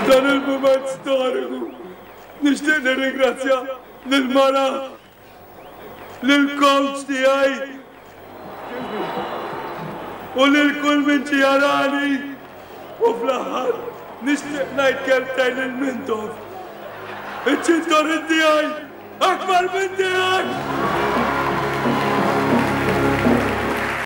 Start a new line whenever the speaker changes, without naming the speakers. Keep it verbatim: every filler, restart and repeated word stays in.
Dan il-moment storiku nixtieq nirringrazzja lill-mara lill-coach tiegħi u lil kull min ġie jarani u fl-aħħar nixtieq ngħid kelmtejn lil Mintoff. Iċ-ċintorin tiegħi akbar minn tiegħek!